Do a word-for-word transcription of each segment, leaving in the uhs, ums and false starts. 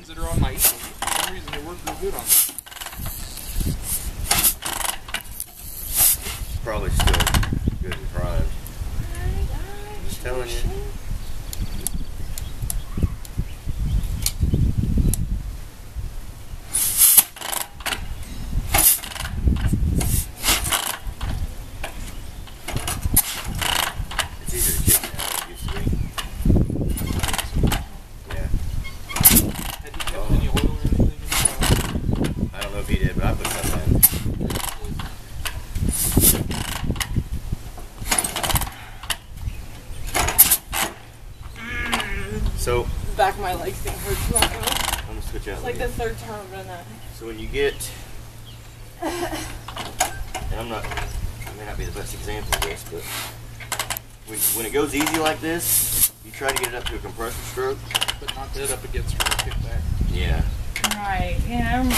that are on my easel. For some reason, they work real good on me. Probably still good and primed. I'm just telling you. It's easier to kick now than it used to be. Yeah. Had you kept any oil or anything in the I don't know if he did, but I put some in. So, back of my legs thing hurts. Like, I'm gonna switch out. it's like the third time I've done that. So when you get, and I'm not, I may not be the best example of this, but when, when it goes easy like this, you try to get it up to a compressor stroke. But not dead up against her kickback. Yeah. Right. Yeah. I remember.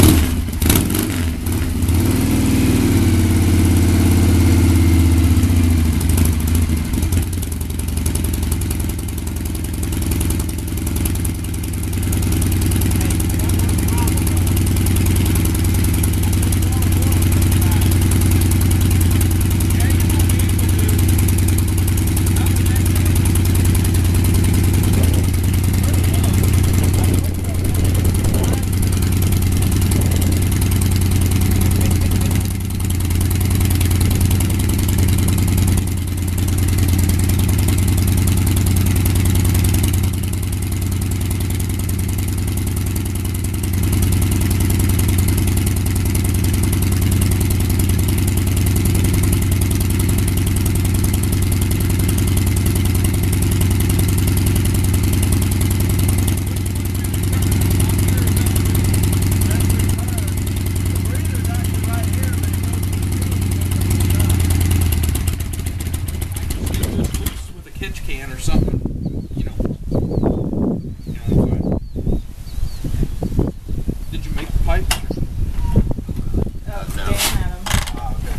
Can or something, you know. You know, did you make the pipe? Oh, No. Dan had them. Ah, okay.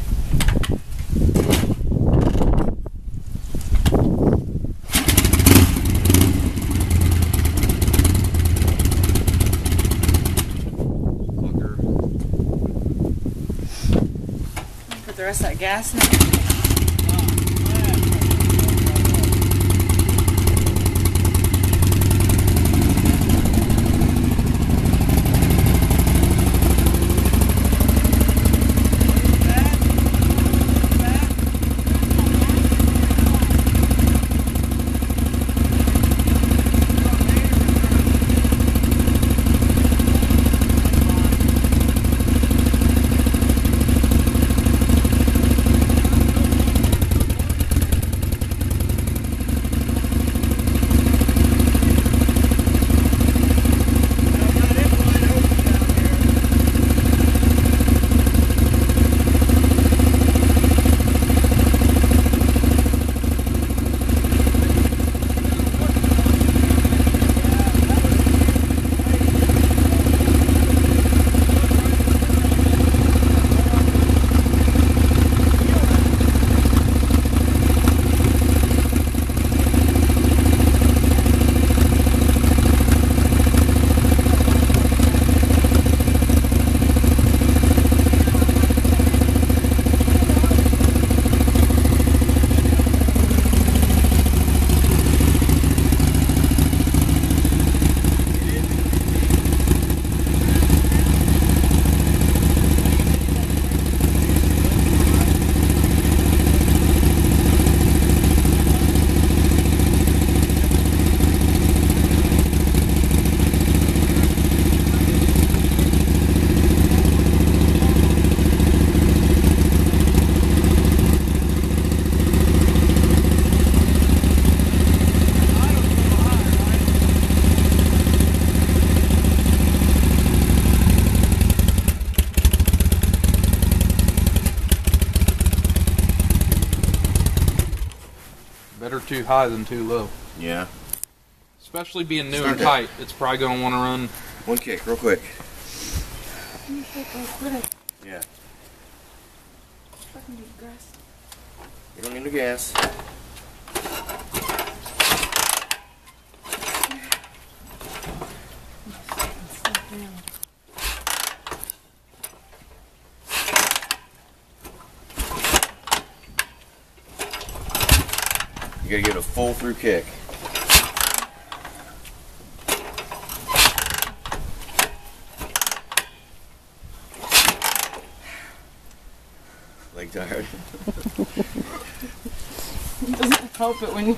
Fucker. Put the rest of that gas in it. Better too high than too low. Yeah. Especially being new Start and that. tight, it's probably going to want to run. One kick, real quick. Yeah. You don't need no gas. You gotta give it a full through kick. Leg tired. It doesn't help it when you.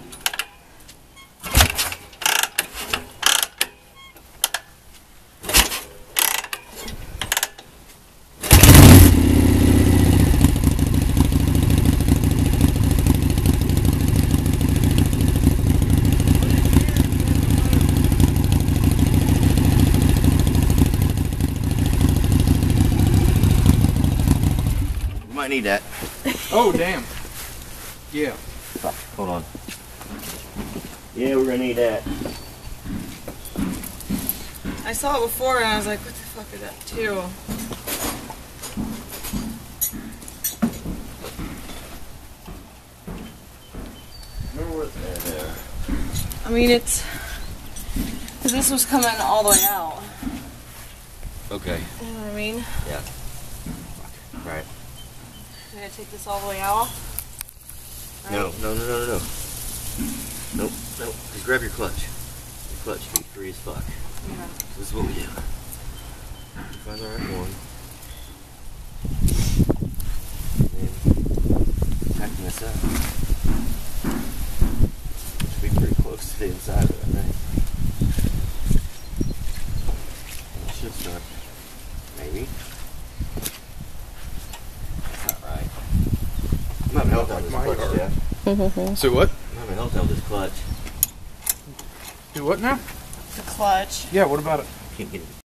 Might need that. Oh, damn. Yeah. Hold on. Yeah, we're gonna need that. I saw it before and I was like, what the fuck is that too? Remember what? Uh, there. I mean, it's. Because this was coming all the way out. Okay. You know what I mean? Yeah. Right. I'm gonna take this all the way out. Right? No, no, no, no, no. Nope, nope. Just grab your clutch. Your clutch can be free as fuck. Yeah. This is what we do. Find the right one. And tighten this up. Should be pretty close to the inside of it, I think. And it should start. Maybe. That's not right. I'm having help out with this clutch, Jeff. So what? I'm having help out with this clutch. Do what now? The clutch. Yeah, what about it? Can't get it.